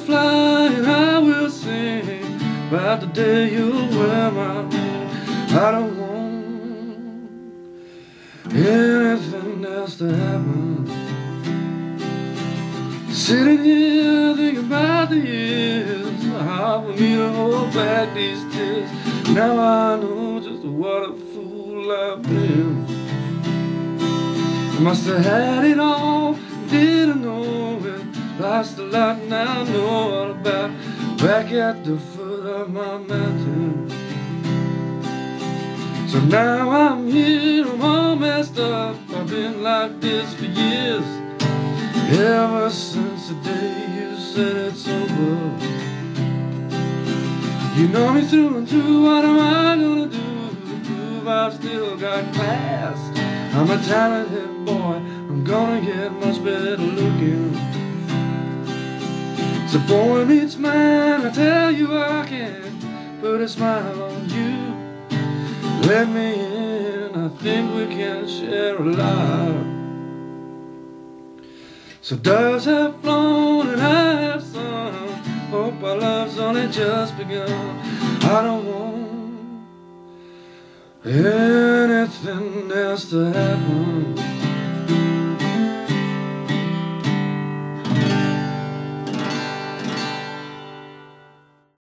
fly and I will sing about the day you'll wear my ring. I don't want anything else to happen. Sitting here thinking about the years, hard for me to hold back these tears. Now I know just what a fool I've been. I must have had it all, didn't know it. Lost a lot, now I know all about it. Back at the foot of my mountain. So now I'm here, I'm all messed up. I've been like this for years, ever since the day you said it's over. You know me through and through, what am I gonna do to prove I've still got class? I'm a talented boy, I'm gonna get much better looking. So boy meets man, I tell you I can put a smile on you. Let me in, I think we can share a lot. So doves have flown and I have sung. Hope our love's only just begun. I don't want anything else to happen.